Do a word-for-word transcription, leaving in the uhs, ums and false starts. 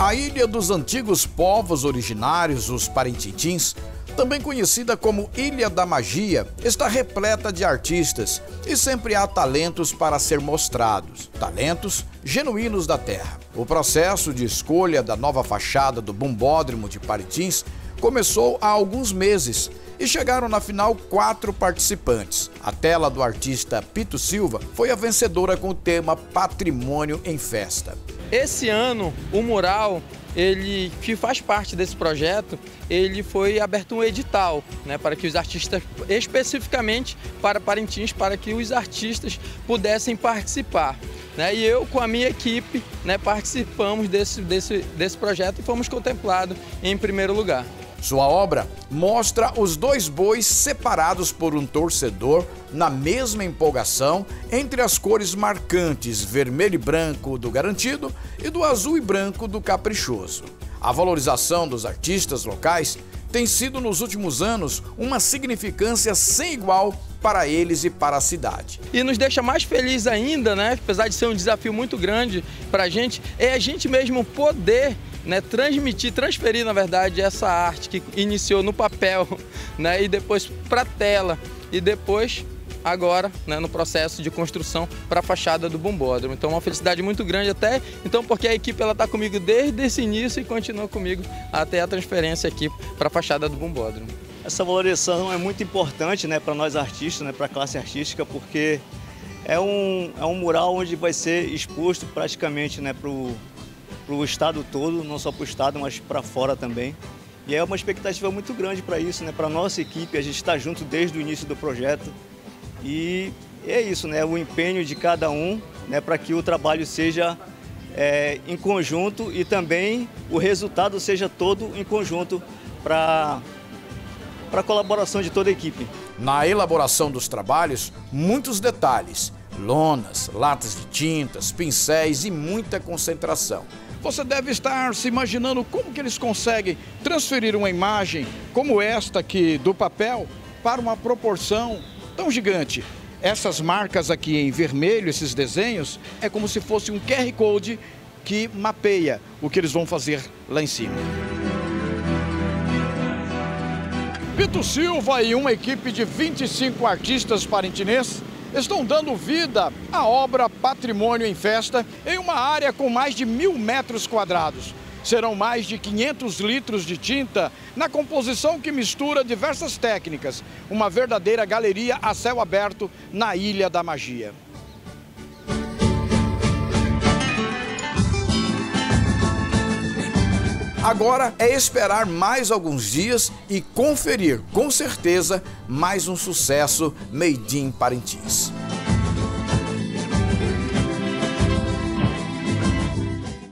A ilha dos antigos povos originários, os Parintintins, também conhecida como Ilha da Magia, está repleta de artistas e sempre há talentos para ser mostrados, talentos genuínos da terra. O processo de escolha da nova fachada do Bombódromo de Parintins começou há alguns meses e chegaram na final quatro participantes. A tela do artista Pito Silva foi a vencedora com o tema Patrimônio em Festa. Esse ano, o mural, ele que faz parte desse projeto, ele foi aberto um edital, né, para que os artistas, especificamente para Parintins, para que os artistas pudessem participar. Né, e eu, com a minha equipe, né, participamos desse, desse, desse projeto e fomos contemplados em primeiro lugar. Sua obra mostra os dois bois separados por um torcedor na mesma empolgação entre as cores marcantes vermelho e branco do garantido e do azul e branco do caprichoso. A valorização dos artistas locais tem sido nos últimos anos uma significância sem igual para eles e para a cidade. E nos deixa mais feliz ainda, né, apesar de ser um desafio muito grande para a gente, é a gente mesmo poder, né, transmitir, transferir, na verdade, essa arte que iniciou no papel, né, e depois para a tela, e depois, agora, né, no processo de construção para a fachada do Bombódromo. Então, uma felicidade muito grande até, então, porque a equipe está comigo desde esse início e continua comigo até a transferência aqui para a fachada do Bombódromo. Essa valorização é muito importante, né, para nós artistas, né, para a classe artística, porque é um, é um mural onde vai ser exposto praticamente, né, para o para o estado todo, não só para o estado, mas para fora também. E é uma expectativa muito grande para isso, né? Para a nossa equipe, a gente está junto desde o início do projeto. E é isso, né? O empenho de cada um, né? Para que o trabalho seja é, em conjunto e também o resultado seja todo em conjunto para para a colaboração de toda a equipe. Na elaboração dos trabalhos, muitos detalhes, lonas, latas de tintas, pincéis e muita concentração. Você deve estar se imaginando como que eles conseguem transferir uma imagem como esta aqui do papel para uma proporção tão gigante. Essas marcas aqui em vermelho, esses desenhos, é como se fosse um Q R Code que mapeia o que eles vão fazer lá em cima. Pito Silva e uma equipe de vinte e cinco artistas parintinenses estão dando vida à obra Patrimônio em Festa em uma área com mais de mil metros quadrados. Serão mais de quinhentos litros de tinta na composição que mistura diversas técnicas. Uma verdadeira galeria a céu aberto na Ilha da Magia. Agora é esperar mais alguns dias e conferir, com certeza, mais um sucesso Made in Parintins.